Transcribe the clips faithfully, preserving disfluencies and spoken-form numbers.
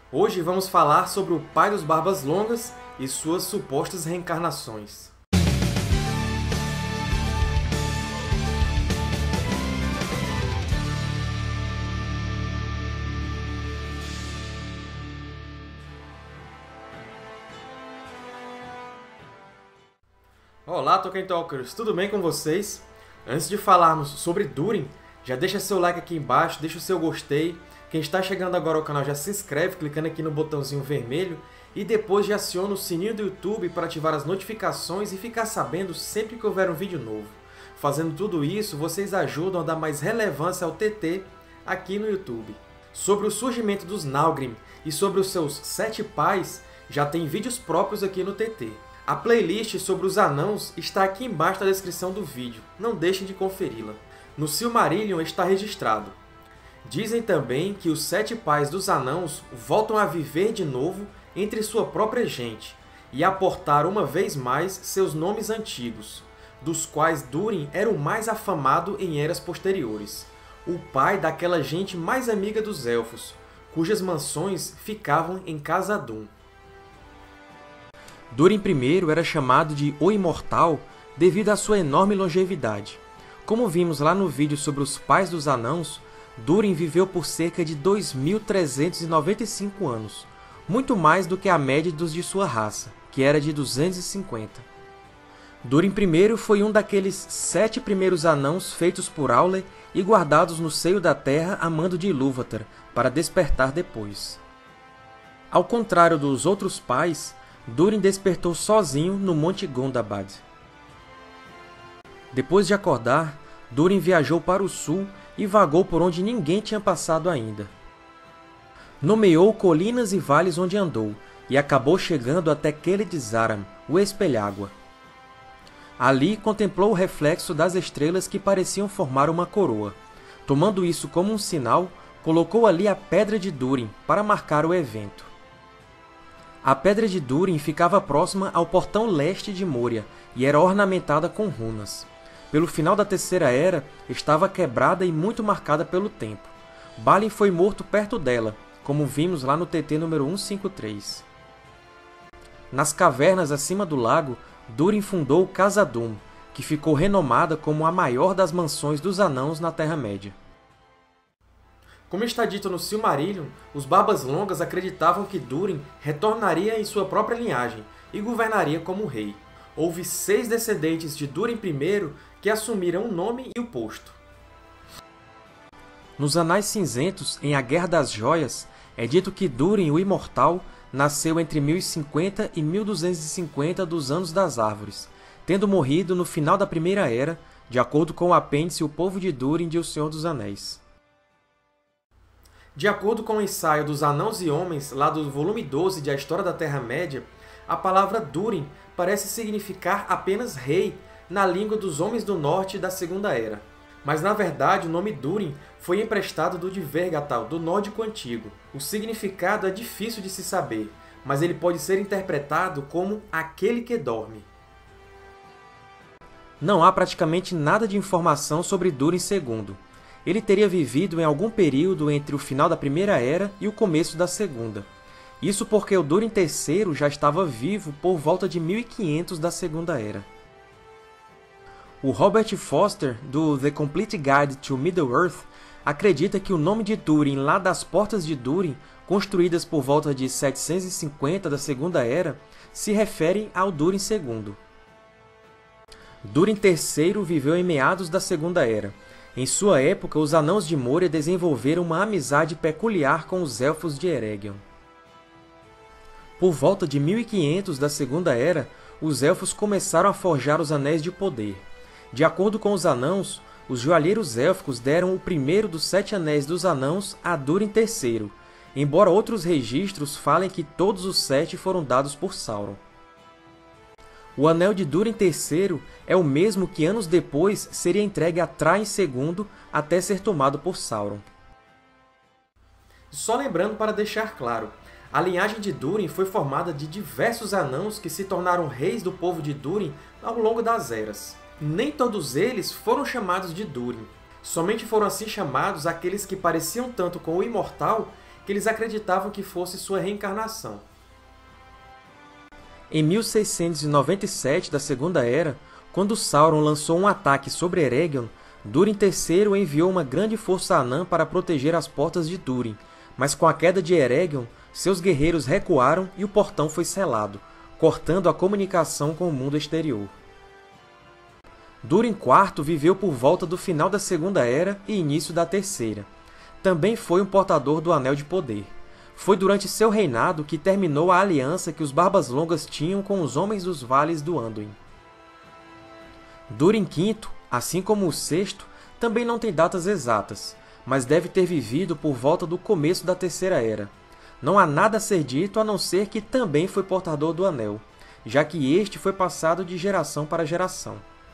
Hoje vamos falar sobre o pai dos Barbas Longas e suas supostas reencarnações. Olá, Tolkien Talkers! Tudo bem com vocês? Antes de falarmos sobre Durin, já deixa seu like aqui embaixo, deixa o seu gostei. Quem está chegando agora ao canal já se inscreve clicando aqui no botãozinho vermelho e depois já aciona o sininho do YouTube para ativar as notificações e ficar sabendo sempre que houver um vídeo novo. Fazendo tudo isso, vocês ajudam a dar mais relevância ao T T aqui no YouTube. Sobre o surgimento dos Nalgrim e sobre os seus sete pais, já tem vídeos próprios aqui no T T. A playlist sobre os anãos está aqui embaixo na descrição do vídeo, não deixem de conferi-la. No Silmarillion está registrado. Dizem também que os sete pais dos anãos voltam a viver de novo entre sua própria gente e a portar uma vez mais seus nomes antigos, dos quais Durin era o mais afamado em eras posteriores, o pai daquela gente mais amiga dos Elfos, cujas mansões ficavam em Khazad-dûm. Durin I era chamado de O Imortal devido à sua enorme longevidade. Como vimos lá no vídeo sobre os pais dos anãos, Durin viveu por cerca de dois mil trezentos e noventa e cinco anos, muito mais do que a média dos de sua raça, que era de duzentos e cinquenta. Durin I foi um daqueles sete primeiros anãos feitos por Aule e guardados no seio da terra a mando de Ilúvatar, para despertar depois. Ao contrário dos outros pais, Durin despertou sozinho no Monte Gondabad. Depois de acordar, Durin viajou para o sul e vagou por onde ninguém tinha passado ainda. Nomeou colinas e vales onde andou, e acabou chegando até Celed-Zaram, o Espelhágua. Ali contemplou o reflexo das estrelas que pareciam formar uma coroa. Tomando isso como um sinal, colocou ali a Pedra de Durin para marcar o evento. A Pedra de Durin ficava próxima ao portão leste de Moria e era ornamentada com runas. Pelo final da Terceira Era, estava quebrada e muito marcada pelo tempo. Balin foi morto perto dela, como vimos lá no T T número cento e cinquenta e três. Nas cavernas acima do lago, Durin fundou Khazad-dûm, que ficou renomada como a maior das mansões dos anãos na Terra-média. Como está dito no Silmarillion, os Barbas Longas acreditavam que Durin retornaria em sua própria linhagem e governaria como rei. Houve seis descendentes de Durin I que assumiram o nome e o posto. Nos Anais Cinzentos, em A Guerra das Joias, é dito que Durin, o Imortal, nasceu entre mil e cinquenta e mil duzentos e cinquenta dos Anos das Árvores, tendo morrido no final da Primeira Era, de acordo com o apêndice O Povo de Durin de O Senhor dos Anéis. De acordo com o ensaio dos Anãos e Homens, lá do volume doze de A História da Terra-média, a palavra Durin parece significar apenas rei na língua dos Homens do Norte da Segunda Era. Mas, na verdade, o nome Durin foi emprestado do Dvergatal, do nórdico antigo. O significado é difícil de se saber, mas ele pode ser interpretado como aquele que dorme. Não há praticamente nada de informação sobre Durin segundo. Ele teria vivido em algum período entre o final da Primeira Era e o começo da Segunda. Isso porque o Durin terceiro já estava vivo por volta de mil e quinhentos da Segunda Era. O Robert Foster, do The Complete Guide to Middle-earth, acredita que o nome de Durin lá das Portas de Durin, construídas por volta de setecentos e cinquenta da Segunda Era, se refere ao Durin segundo. Durin terceiro viveu em meados da Segunda Era. Em sua época, os Anãos de Moria desenvolveram uma amizade peculiar com os Elfos de Eregion. Por volta de mil e quinhentos da Segunda Era, os Elfos começaram a forjar os Anéis de Poder. De acordo com os Anãos, os joalheiros élficos deram o primeiro dos Sete Anéis dos Anãos a Durin terceiro, embora outros registros falem que todos os sete foram dados por Sauron. O Anel de Durin terceiro é o mesmo que anos depois seria entregue a Thrain segundo até ser tomado por Sauron. Só lembrando para deixar claro, a linhagem de Durin foi formada de diversos anãos que se tornaram reis do povo de Durin ao longo das eras. Nem todos eles foram chamados de Durin. Somente foram assim chamados aqueles que pareciam tanto com o Imortal que eles acreditavam que fosse sua reencarnação. Em mil seiscentos e noventa e sete da Segunda Era, quando Sauron lançou um ataque sobre Eregion, Durin terceiro enviou uma grande força anã para proteger as portas de Durin, mas com a queda de Eregion, seus guerreiros recuaram e o portão foi selado, cortando a comunicação com o mundo exterior. Durin quarto viveu por volta do final da Segunda Era e início da Terceira. Também foi um portador do Anel de Poder. Foi durante seu reinado que terminou a aliança que os Barbas Longas tinham com os Homens dos Vales do Anduin. Durin quinto, assim como o sexto, também não tem datas exatas, mas deve ter vivido por volta do começo da Terceira Era. Não há nada a ser dito a não ser que também foi portador do Anel, já que este foi passado de geração para geração.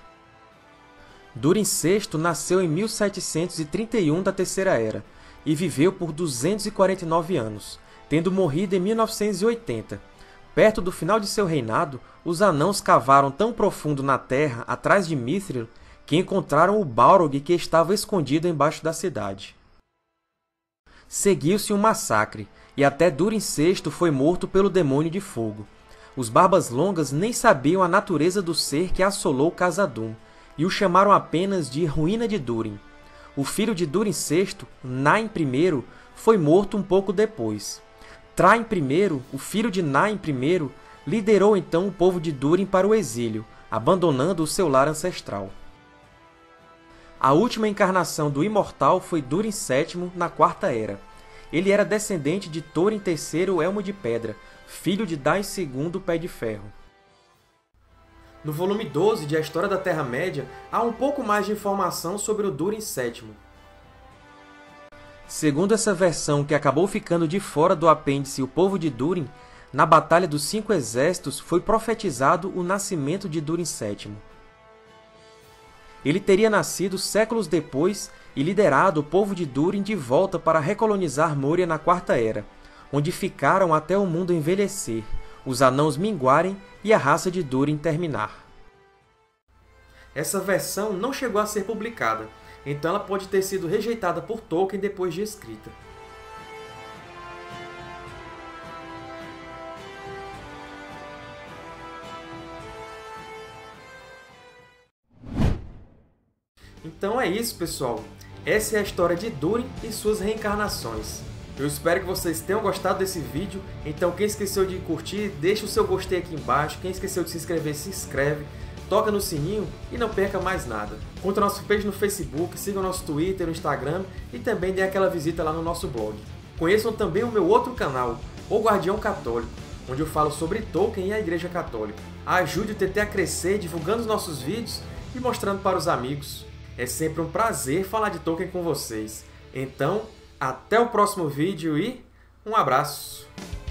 Durin sexto nasceu em mil setecentos e trinta e um da Terceira Era e viveu por duzentos e quarenta e nove anos, tendo morrido em mil novecentos e oitenta. Perto do final de seu reinado, os Anãos cavaram tão profundo na terra atrás de Mithril que encontraram o Balrog que estava escondido embaixo da cidade. Seguiu-se um massacre, e até Durin sexto foi morto pelo Demônio de Fogo. Os Barbas Longas nem sabiam a natureza do ser que assolou Khazad-dûm, e o chamaram apenas de Ruína de Durin. O filho de Durin sexto, Nain I, foi morto um pouco depois. Thrain I, o filho de Nain I, liderou então o povo de Durin para o exílio, abandonando o seu lar ancestral. A última encarnação do Imortal foi Durin sétimo, na Quarta Era. Ele era descendente de Thorin terceiro Elmo de Pedra, filho de Dain segundo Pé de Ferro. No volume doze de A História da Terra-média, há um pouco mais de informação sobre o Durin sétimo. Segundo essa versão, que acabou ficando de fora do apêndice O Povo de Durin, na Batalha dos Cinco Exércitos foi profetizado o nascimento de Durin sétimo. Ele teria nascido séculos depois e liderado o povo de Durin de volta para recolonizar Moria na Quarta Era, onde ficaram até o mundo envelhecer, os Anãos minguarem e a raça de Durin terminar. Essa versão não chegou a ser publicada, então ela pode ter sido rejeitada por Tolkien depois de escrita. Então é isso, pessoal! Essa é a história de Durin e suas reencarnações. Eu espero que vocês tenham gostado desse vídeo, então quem esqueceu de curtir, deixa o seu gostei aqui embaixo, quem esqueceu de se inscrever, se inscreve, toca no sininho e não perca mais nada. Curta nosso page no Facebook, siga o nosso Twitter, o Instagram e também dê aquela visita lá no nosso blog. Conheçam também o meu outro canal, O Guardião Católico, onde eu falo sobre Tolkien e a Igreja Católica. Ajude o T T a crescer divulgando os nossos vídeos e mostrando para os amigos. É sempre um prazer falar de Tolkien com vocês. Então, até o próximo vídeo e um abraço!